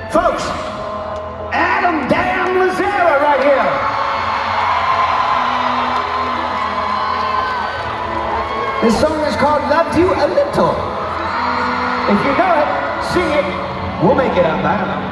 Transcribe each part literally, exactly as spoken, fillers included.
Folks, Adam damn Lazarra right here. This song is called Loved You a Little. If you know it, sing it. We'll make it up, I don't know.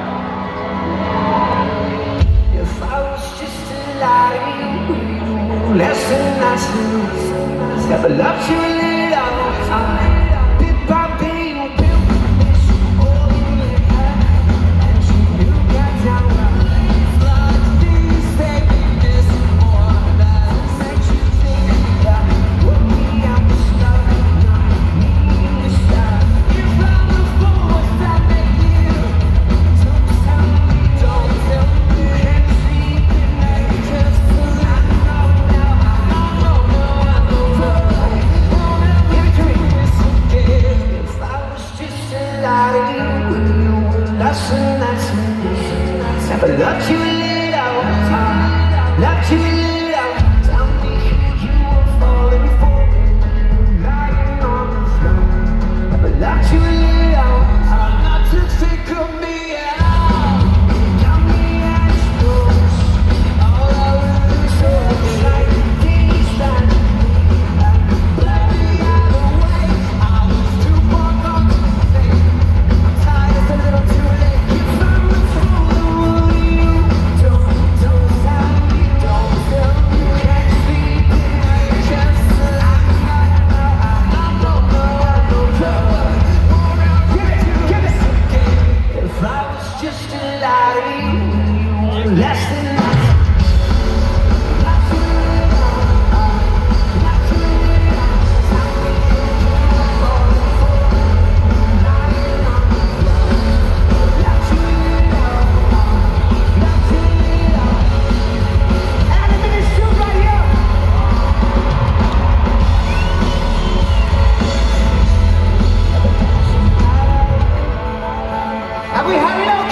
If I was just a lie, less than nice, never loved you a little. Bit by bit, you built this all in your head, and you knew that down right. It's like this, taking this more that makes you think that put me out the start, not me to start. You found the force that made you. Don't tell me, don't tell me, you can't sleep at night just to I know now, I know, no, I know, no. Give it to me. If I was just a lie, lesson that's never loved you a little, loved you a little. Tell me who you were falling for, lying on the floor. Never loved you a little, not to think of me at all. Got me at yours, all I really saw was like the days that let me out of the way. I was too far gone to think. I'm tired, it's a little too late. You found the fool, will you? Don't, don't tell me, don't tell me. You can't sleep at night just to I know, I know, I know, give it, give it. If I was just a lie, less than that. Have we had enough?